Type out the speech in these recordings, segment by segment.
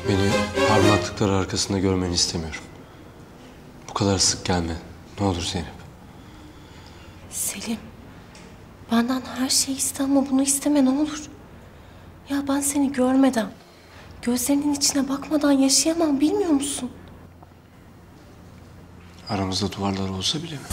Beni parmaklıklar arkasında görmeni istemiyorum. Bu kadar sık gelme. Ne olur Zeynep. Selim, benden her şeyi iste ama bunu isteme ne olur. Ya ben seni görmeden, gözlerinin içine bakmadan yaşayamam, bilmiyor musun? Aramızda duvarlar olsa bile mi?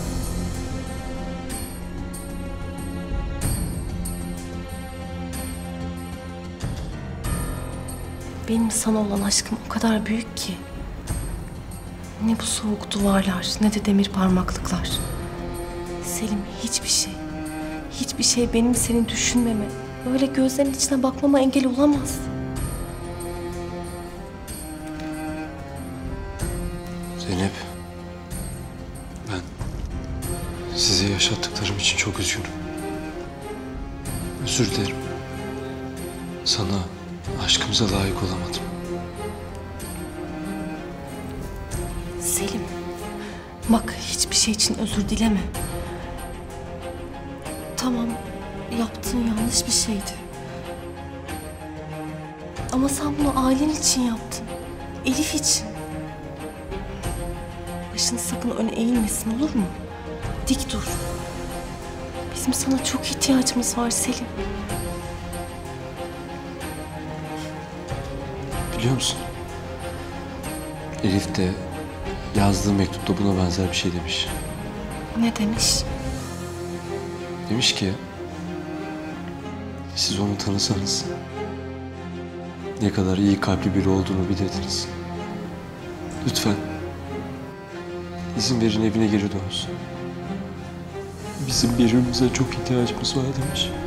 Benim sana olan aşkım o kadar büyük ki. Ne bu soğuk duvarlar, ne de demir parmaklıklar. Selim, hiçbir şey benim seni düşünmeme, öyle gözlerinin içine bakmama engel olamaz. Zeynep, ben size yaşattıklarım için çok üzgünüm. Özür dilerim. Sana, aşkımıza layık olamadım. Selim, bak hiçbir şey için özür dileme. Tamam, yaptığın yanlış bir şeydi. Ama sen bunu ailen için yaptın. Elif için. Başın sakın öne eğilmesin, olur mu? Dik dur. Bizim sana çok ihtiyacımız var Selim. Biliyor musun? Elif de yazdığı mektupta buna benzer bir şey demiş. Ne demiş? Demiş ki, siz onu tanısanız ne kadar iyi kalpli biri olduğunu bilirdiniz. Lütfen izin verin evine geri dönsün. Bizim birbirimize çok ihtiyacımız var demiş.